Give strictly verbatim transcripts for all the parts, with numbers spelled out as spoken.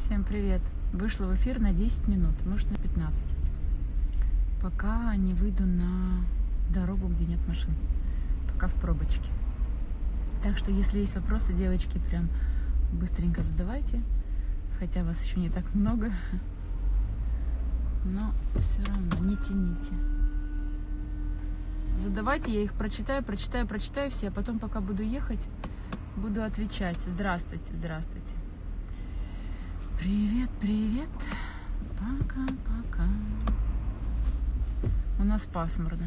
Всем привет! Вышла в эфир на десять минут, может на пятнадцать. Пока не выйду на дорогу, где нет машин. Пока в пробочке. Так что, если есть вопросы, девочки, прям быстренько задавайте. Хотя вас еще не так много. Но все равно не тяните. Задавайте, я их прочитаю, прочитаю, прочитаю все, а потом, пока буду ехать, буду отвечать. Здравствуйте, здравствуйте. Привет, привет. Пока-пока. У нас пасмурно.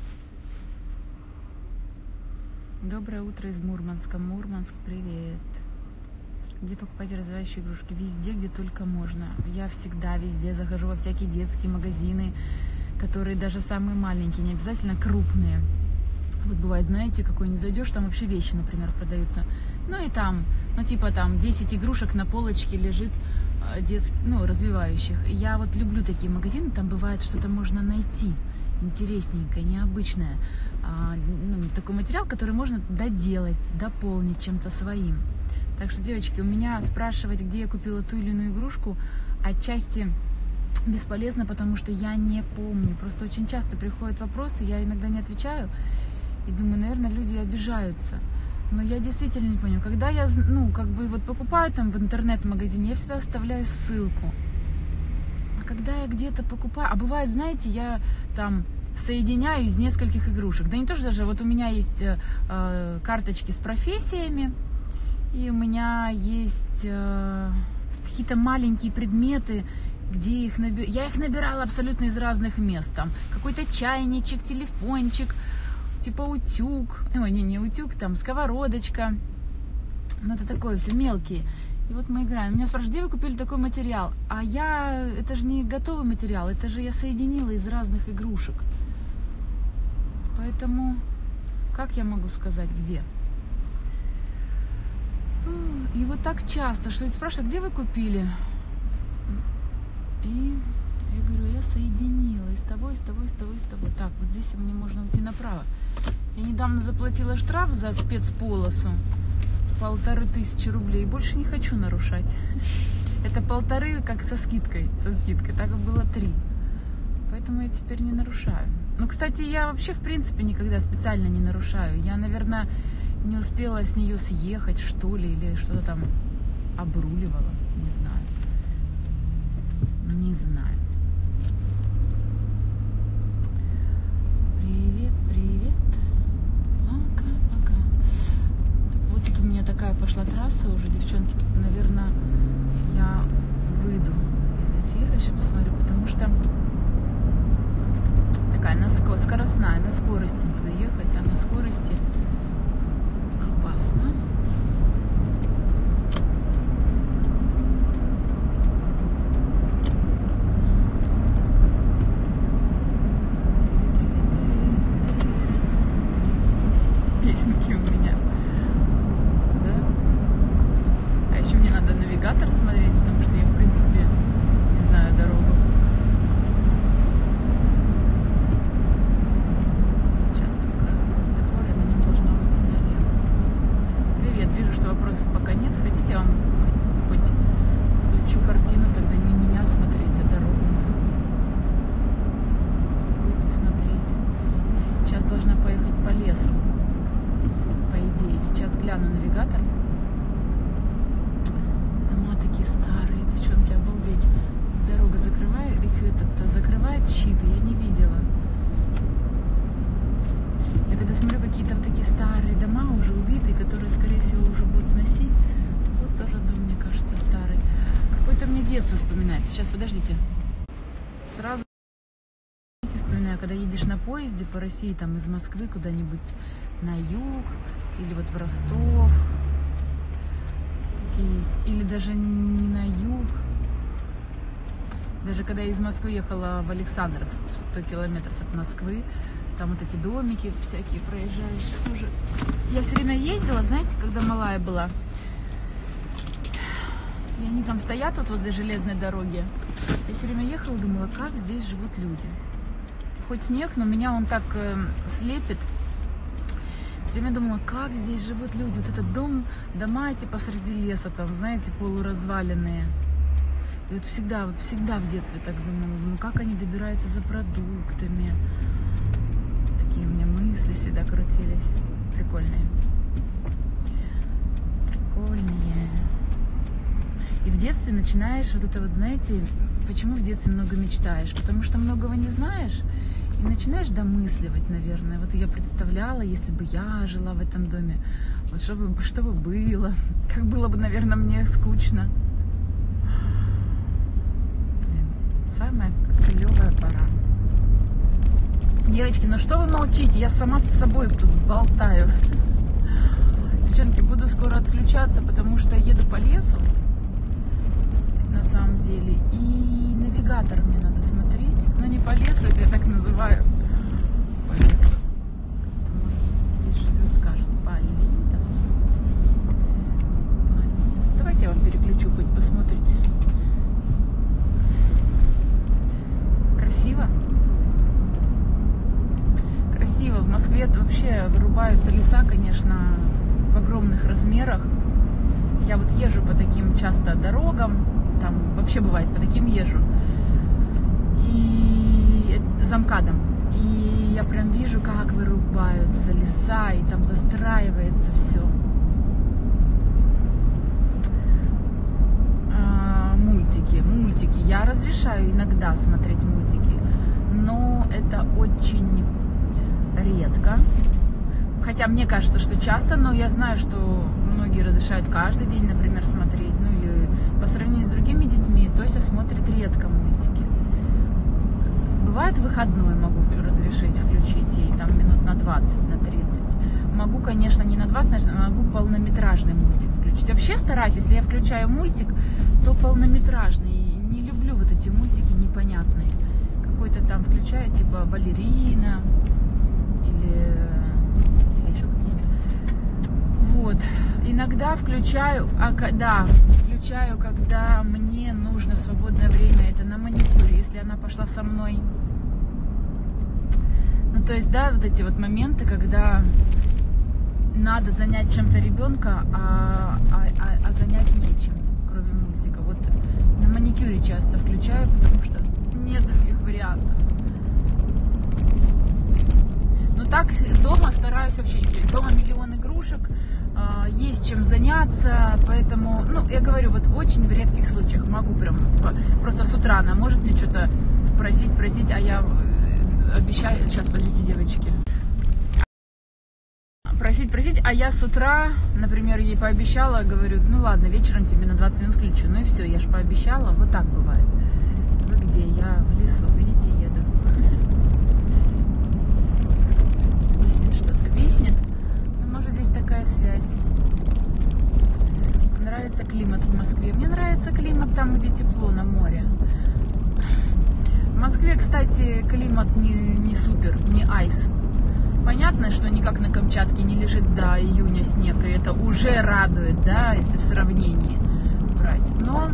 Доброе утро из Мурманска. Мурманск, привет. Где покупать развивающие игрушки? Везде, где только можно. Я всегда везде захожу во всякие детские магазины, которые даже самые маленькие, не обязательно крупные. Вот бывает, знаете, какой-нибудь зайдешь, там вообще вещи, например, продаются. Ну и там, ну типа там десять игрушек на полочке лежит детских, ну, развивающих. Я вот люблю такие магазины, там бывает что-то можно найти интересненькое, необычное. А, ну, такой материал, который можно доделать, дополнить чем-то своим. Так что, девочки, у меня спрашивать, где я купила ту или иную игрушку, отчасти бесполезно, потому что я не помню. Просто очень часто приходят вопросы, я иногда не отвечаю, и думаю, наверное, люди обижаются. Но я действительно не понимаю. Когда я, ну, как бы вот покупаю там в интернет-магазине, я всегда оставляю ссылку. А когда я где-то покупаю, а бывает, знаете, я там соединяю из нескольких игрушек. Да не то, что даже, вот у меня есть э, карточки с профессиями, и у меня есть э, какие-то маленькие предметы, где их наби... я их набирала абсолютно из разных мест. Там какой-то чайничек, телефончик, типа утюг, ой, не, не утюг, там сковородочка, ну это такое все мелкие. И вот мы играем. Меня спрашивают, где вы купили такой материал? А я, это же не готовый материал, это же я соединила из разных игрушек. Поэтому, как я могу сказать, где? И вот так часто, что спрашивают, где вы купили? И я говорю, я соединила из того, из того, из того, из того. Так, вот здесь мне можно уйти направо. Я недавно заплатила штраф за спецполосу. Полторы тысячи рублей. Больше не хочу нарушать. Это полторы, как со скидкой. Со скидкой. Так было три. Поэтому я теперь не нарушаю. Ну, кстати, я вообще, в принципе, никогда специально не нарушаю. Я, наверное, не успела с нее съехать, что ли, или что-то там обруливала. Не знаю. Не знаю. Привет, привет. Пока, пока. Вот тут у меня такая пошла трасса уже, девчонки. Наверное, я выйду из эфира, сейчас посмотрю, потому что такая на ск... скоростная, на скорости буду ехать, а на скорости опасно. Песенки у меня, да? А еще мне надо навигатор смотреть, потому что я, в принципе, не знаю дорогу. Сейчас там красный светофор, я на нем должна уйти налево. Привет, вижу, что вопросов пока нет. Хотите, я вам хоть включу картину, тогда не меня смотреть, а дорогу мою. Будете смотреть. Сейчас должна поехать по лесу. По идее. Сейчас гляну навигатор. Дома такие старые, девчонки, обалдеть. Дорога закрывает, их этот закрывает щит, и я не видела. Я когда смотрю какие-то вот такие старые дома, уже убитые, которые, скорее всего, уже будут сносить. Вот тоже дом, мне кажется, старый. Какое-то мне детство вспоминается. Сейчас, подождите. Сразу вспоминаю, когда едешь на поезде по России, там из Москвы куда-нибудь на юг, или вот в Ростов, такие есть, или даже не на юг, даже когда я из Москвы ехала в Александров, сто километров от Москвы, там вот эти домики всякие проезжаешь тоже. Я все время ездила, знаете, когда малая была, и они там стоят вот возле железной дороги, я все время ехала, думала, как здесь живут люди. Хоть снег, но меня он так э, слепит. Все время думала, как здесь живут люди. Вот этот дом, дома эти посреди леса, там, знаете, полуразваленные. И вот всегда, вот всегда в детстве так думала, думаю, как они добираются за продуктами. Такие у меня мысли всегда крутились. Прикольные. Прикольнее. И в детстве начинаешь вот это вот, знаете, почему в детстве много мечтаешь? Потому что многого не знаешь и начинаешь домысливать, наверное. Вот я представляла, если бы я жила в этом доме, вот что бы, что бы было, как было бы, наверное, мне скучно. Блин, самая клевая пора. Девочки, ну что вы молчите? Я сама с собой тут болтаю. Девчонки, буду скоро отключаться, потому что еду по лесу. На самом деле. И навигатор мне надо смотреть. Но не по лесу, это я так называю. По лесу. Кто-то, может, здесь живет, скажет. По лесу. По лесу. Давайте я вам переключу, хоть посмотрите. Красиво? Красиво. В Москве вообще вырубаются леса, конечно, в огромных размерах. Я вот езжу по таким часто дорогам. Там вообще бывает, по таким езжу. И за МКАДом. И я прям вижу, как вырубаются леса, и там застраивается все. А, мультики, мультики. Я разрешаю иногда смотреть мультики, но это очень редко. Хотя мне кажется, что часто, но я знаю, что многие разрешают каждый день, например, смотреть. Ну или по сравнению с другими детьми, Тося смотрит редко мультики. Бывает выходной могу разрешить включить ей там минут на двадцать, на тридцать. Могу, конечно, не на двадцать, а могу полнометражный мультик включить. Вообще стараюсь, если я включаю мультик, то полнометражный. Не люблю вот эти мультики непонятные. Какой-то там включаю, типа балерина или... Вот, иногда включаю, а когда включаю, когда мне нужно свободное время, это на маникюре, если она пошла со мной. Ну, то есть, да, вот эти вот моменты, когда надо занять чем-то ребенка, а, а, а, а занять нечем, кроме мультика. Вот на маникюре часто включаю, потому что нет других вариантов. Но так дома стараюсь вообще не делать. Дома миллион игрушек, есть чем заняться, поэтому, ну, я говорю, вот очень в редких случаях могу прям просто с утра она может мне что-то просить, просить, а я обещаю, сейчас, подождите, девочки, просить, просить, а я с утра, например, ей пообещала, говорю, ну ладно, вечером тебе на двадцать минут включу, ну и все, я же пообещала, вот так бывает. Вы где? Я в лесу, видите, еду. Виснет что-то, виснет. Такая связь. Нравится климат в Москве. Мне нравится климат там, где тепло, на море. В Москве, кстати, климат не, не супер, не айс. Понятно, что никак на Камчатке не лежит до июня снег, и это уже радует, да, если в сравнении брать. Но,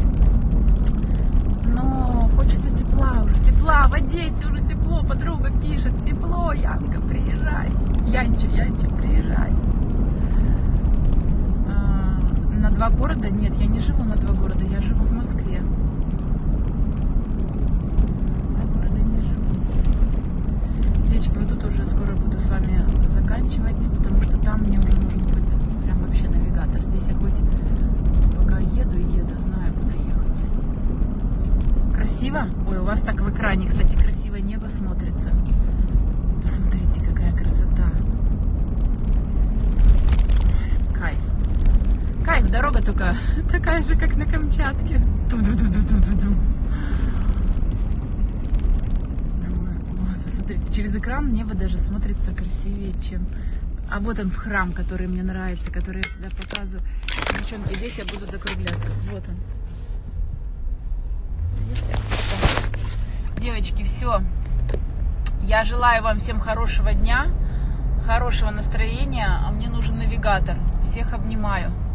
но хочется тепла уже, тепла, в Одессе уже тепло, подруга пишет, тепло, Янка, приезжай. Янча, Янча, приезжай. А, на два города? Нет, я не живу на два города, я живу в Москве. Два города не живу. Девочки, вот тут уже скоро буду с вами заканчивать, потому что там мне уже нужен быть прям вообще навигатор. Здесь я хоть пока еду и еду, знаю, куда ехать. Красиво? Ой, у вас так в экране, кстати, красиво небо смотрится. Посмотрите, какая красота. Кайф. Кайф, дорога только такая же, как на Камчатке. Ту-ду-ду-ду-ду-ду. Посмотрите, через экран небо даже смотрится красивее, чем... А вот он, храм, который мне нравится, который я всегда показываю. Девчонки, здесь я буду закругляться. Вот он. Девочки, все. Я желаю вам всем хорошего дня, хорошего настроения, а мне нужен навигатор. Всех обнимаю.